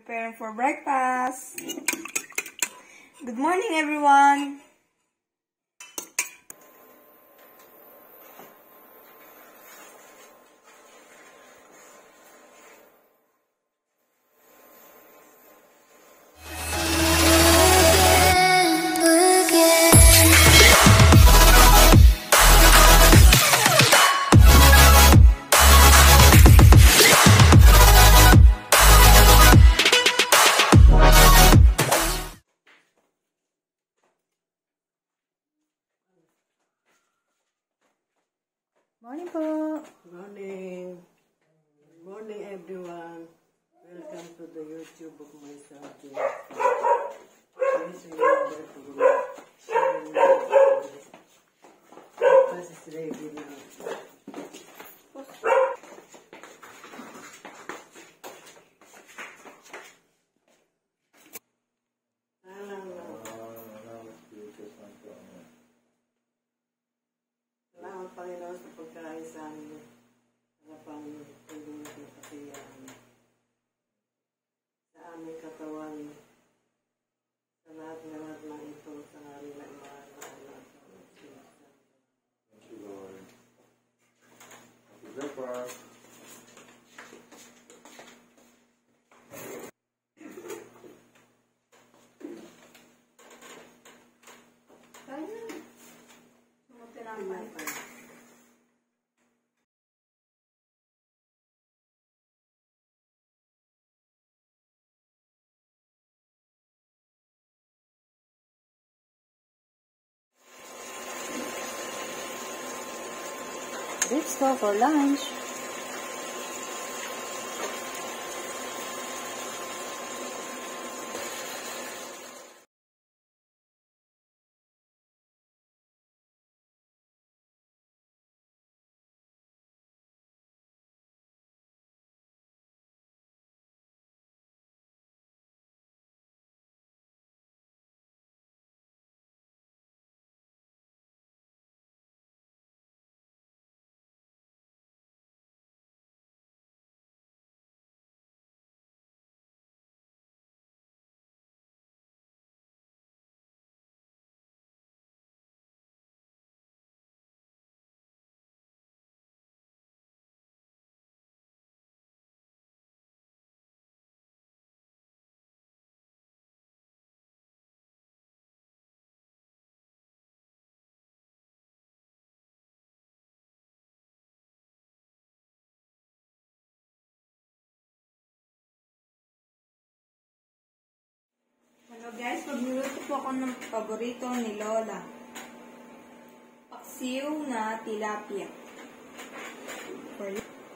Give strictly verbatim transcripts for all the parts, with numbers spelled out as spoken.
preparing for breakfast. Good morning, everyone. Morning po. Morning. Good morning, everyone. Welcome to the YouTube of my son, James. Please remember to share and like. Breakfast is ready now. Salamat, Panginoon, sa pagkain sa amin. Harapan tulong ng kasiyahan sa aming katawan, sa lahat-lahat ng ito, sa ngalan ng mahal na anak. Thank you, Lord. Happy breakfast. Kaya. Sumuti lang pa. Let's go for lunch. Hello guys, magluluto po ako ng paborito ni Lola. Paksiw na tilapia. For,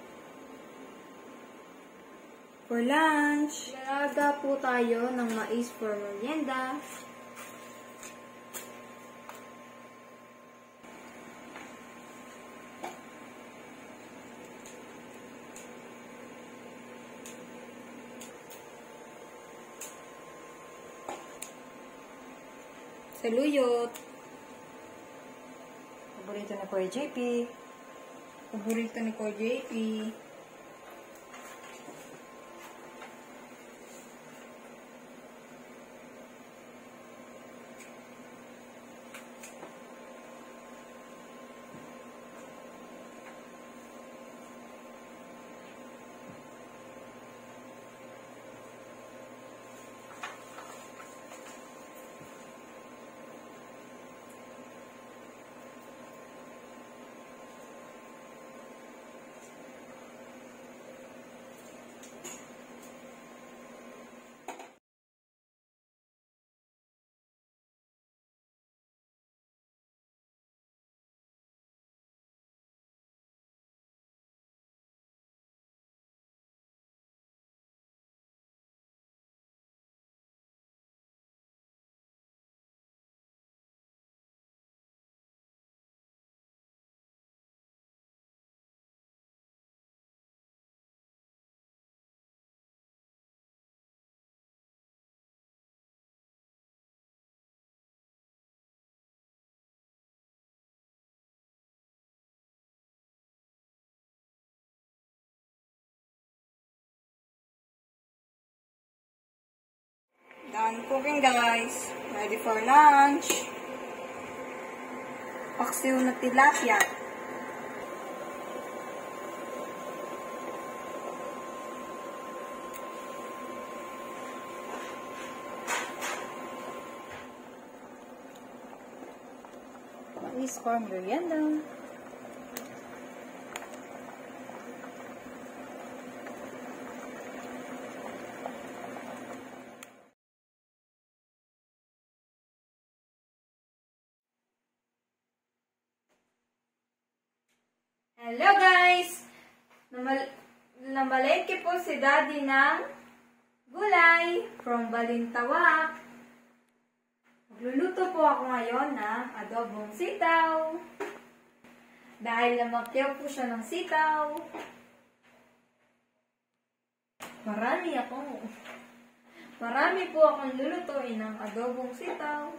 for lunch, lalaga po tayo ng mais for merienda. Saluyot. Paborito na Kuya J P. Paborito ni Kuya J P. Done cooking, guys. Ready for lunch. Paksiw na tilapia. Mais for merienda. Hello guys! Namal namalengke po si Daddy ng gulay from Balintawak. Magluluto po ako ngayon ng adobong sitaw. Dahil namakyaw po siya ng sitaw. Marami ako. Marami po akong lulutuin ng adobong sitaw.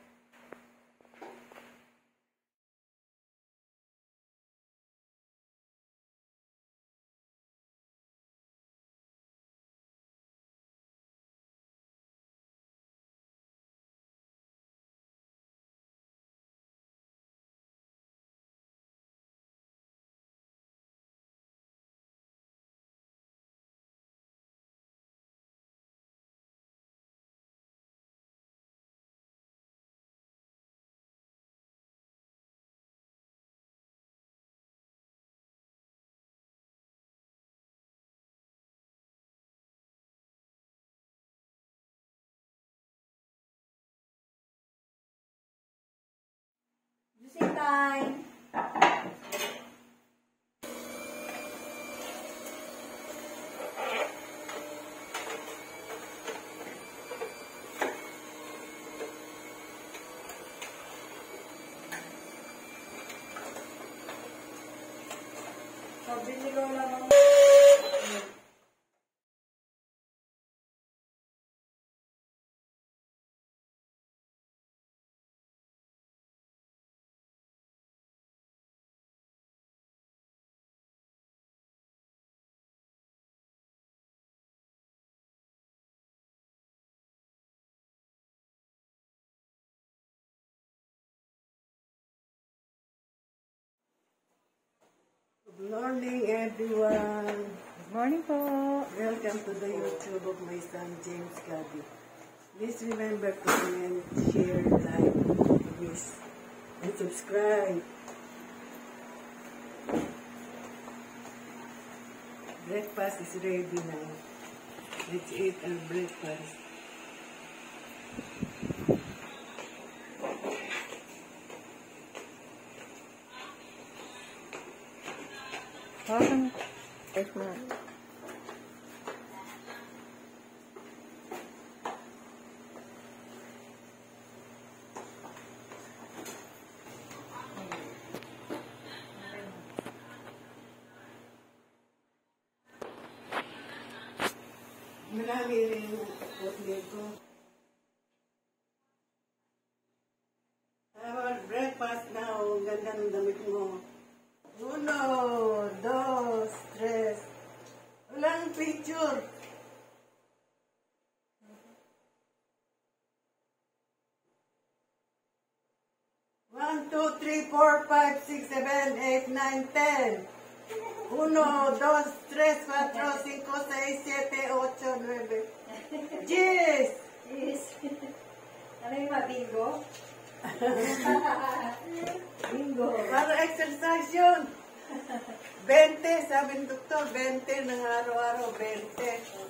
Juicing time! Sabi ni Lola ng... Good morning, everyone. Good morning po. Welcome to the YouTube of my son, James Gabby. Please remember to comment, share, like, please, and subscribe. Breakfast is ready now. Let's eat our breakfast. Welcome. Yes, ma'am. Marami rin oatmeal ko. Our breakfast now. Ang ganda ng damit mo. Uno, dos, tres. Walang picture. One, two, three, four, five, six, seven, eight, nine, ten. Uno, dos, tres, cuatro, cinco, seis, siete, ocho, nueve. Yes! Yes. Ano yung mabingo? Bingo. Para exercise yun. twenty, sabi ng doktor, twenty ng araw-araw, twenty.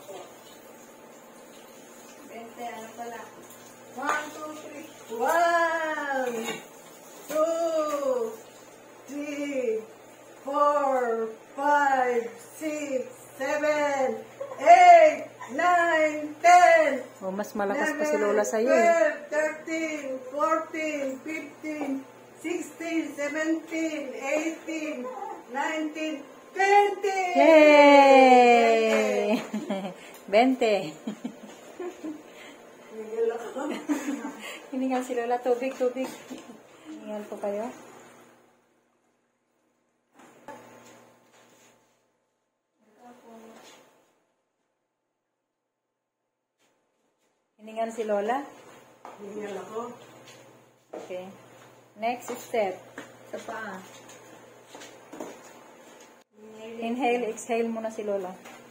Bente, ano pala? One, two, three. One, two, three, four, five, six, seven, eight, nine, ten. Oh, mas malakas pa si Lola sa'yo eh. twelve, thirteen, fourteen, fifteen, sixteen, seventeen, eighteen, nineteen, twenty! Yay! Bente. Nigil ako. Hiningal si Lola. Tubig, tubig. Hiningal po kayo. Hiningal Hiningal si Lola? Hingal ako. Okay. Next step. Sa paa. Inhale, exhale muna si Lola.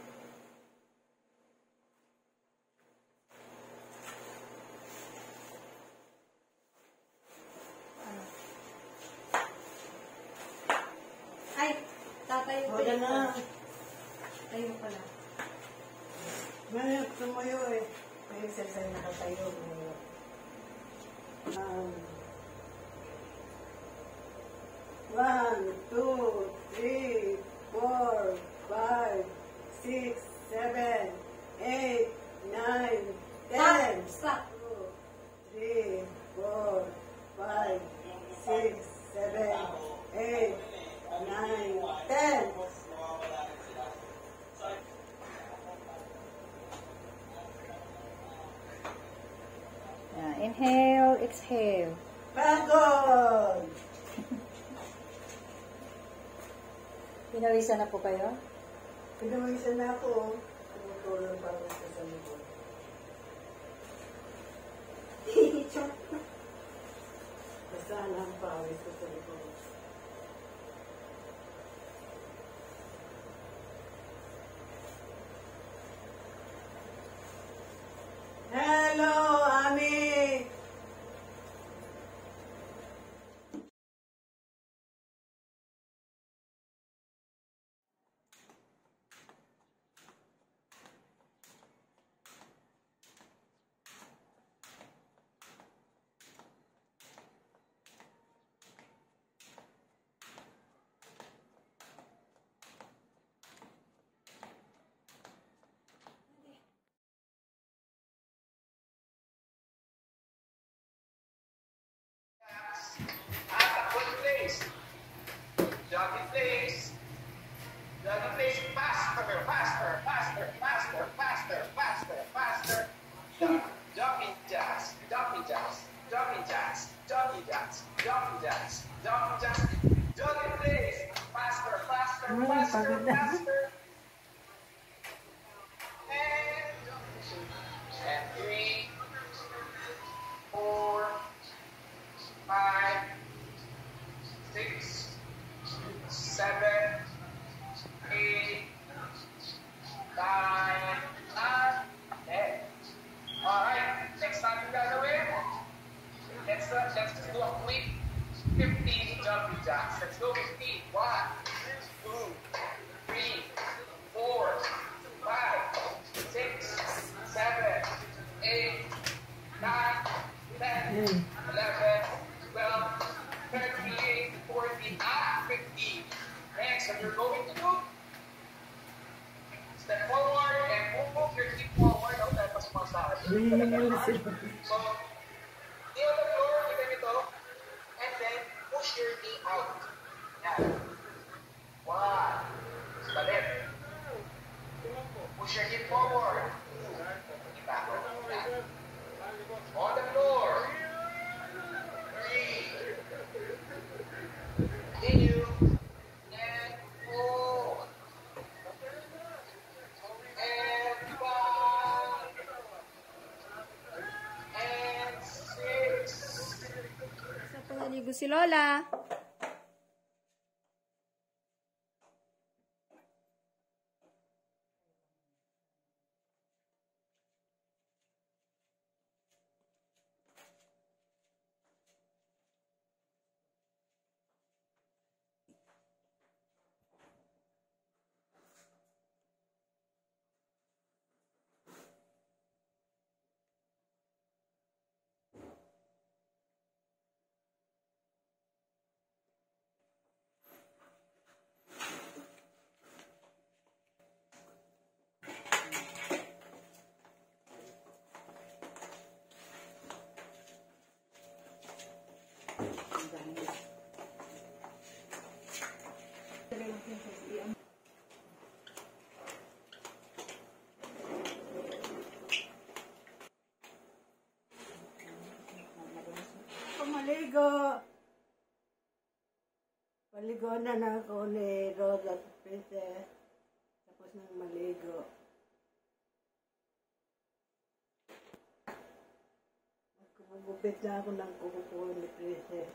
Ay, tatayo ko Wala yun. na. Tayo pala. Mahirap tumayo eh. May exercise na katayo. Um, one, two, three, four, five, six, seven, eight, nine, ten. Stop! Two, three, four, five, six, seven, eight, nine, ten. Yeah, inhale, exhale. Pagod! Pinawisan na po kayo? Pinawisan na ako. Tumutulong pa ako sa likod. Basta lang pawis ko sa likod. Hello, Ami! Place. Jogging place. Jogging place. Faster, faster, faster, faster, faster, faster, faster. Jumping jacks, jumping jacks, jumping jacks, jumping jacks, jumping jacks, jumping jacks. Jogging place. Faster, faster, faster, faster. And and three, four, five, six, seven, eight, nine, nine, ten. Alright, next time you guys are in, let's, uh, let's do a quick fifteen jumping jacks. Let's go fifteen. One, two, three, four, five, six, seven, eight, nine, ten, eleven, twelve, thirteen, fourteen, and fifteen. Next, what you're going to do, step forward and move your feet forward. Oh, that was massage. So, kneel on the floor, give it up, and then push your knee out. Now, one, step it. Push your hip forward. Knee backward. On the floor. Three. Continue. And four. And five. And six. Sa pangaligo si Lola. Pamaligo. Paligo na na ako ni Rhoda Princess. Tapos nang maligo. Magugupit na ako ng kuko ni Princess.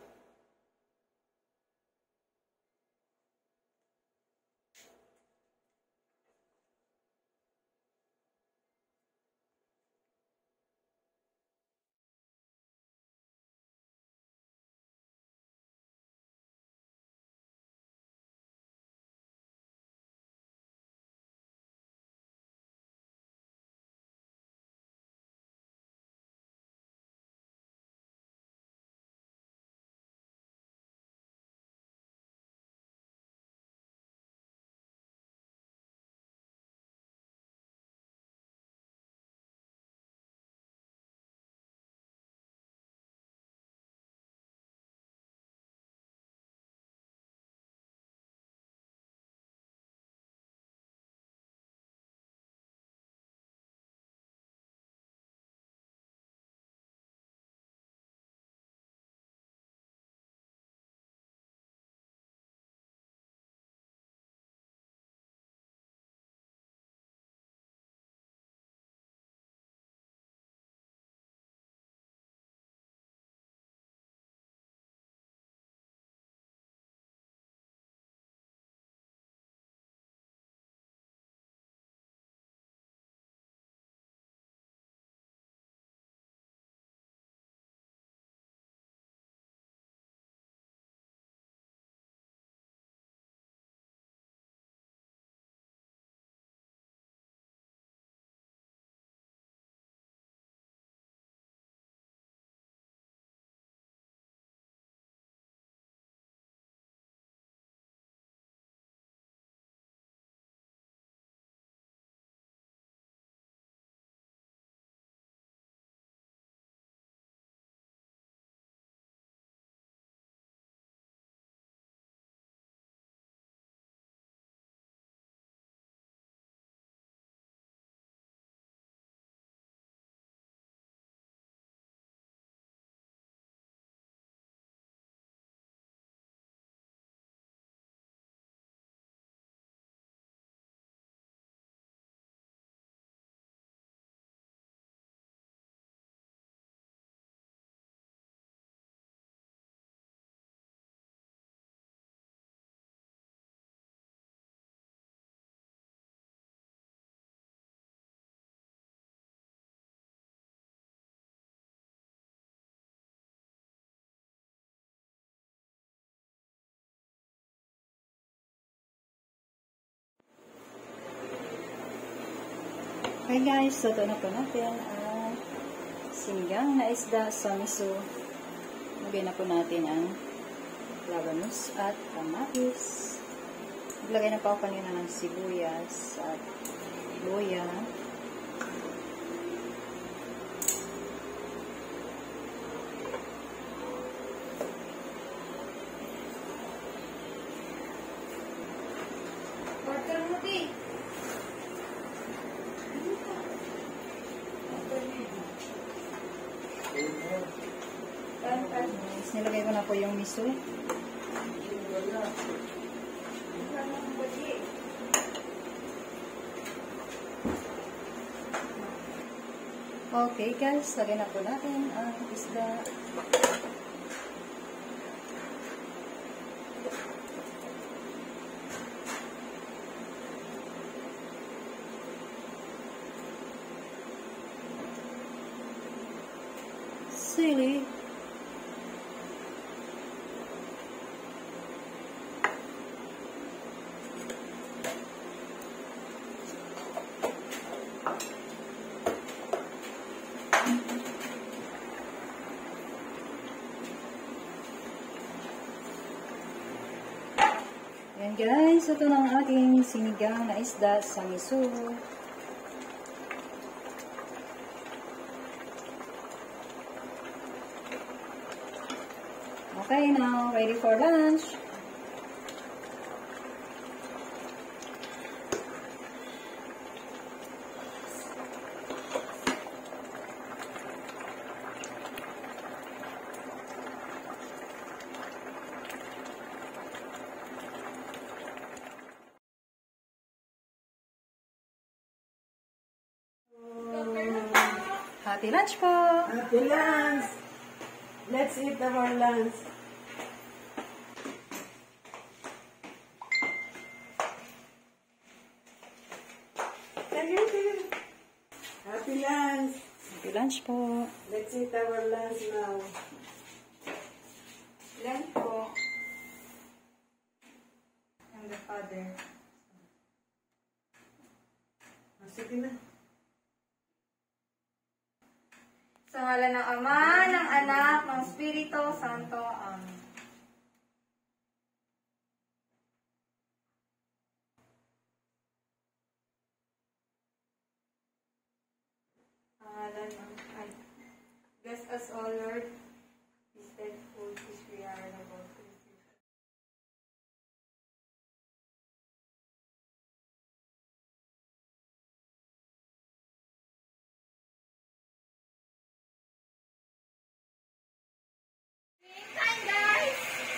Hi guys, so ito na po natin ang sinigang na isda sa miso. Lagay na po natin ang labanos at kamatis. Naglagay na po ako kanina ng sibuyas at luya. Water mo, di. Guys, nilagay ko na po yung miso. Okay guys, lagay na po natin ang isda. Sili. Ayan guys, ito na ang aking sinigang na isda sa miso. Okay, now ready for lunch. Happy lunch po! Happy lunch! Let's eat our lunch. Sige, sige. Happy lunch. Happy lunch po. Let's eat our lunch now. Ilan po? And the father. Ah, sige na. Sa ngalan ng Ama, ng Anak, ng Espiritu Santo. Amen. Sa ngalan ng ay, bless us, O Lord, is that food which we are about to receive. Time, guys!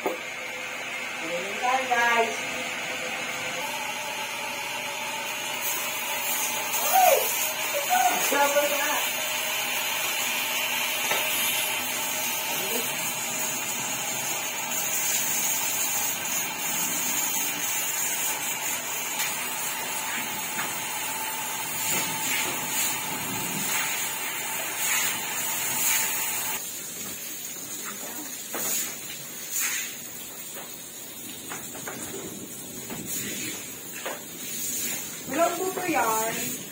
Bye, guys. Sabay na. Walang buto yan.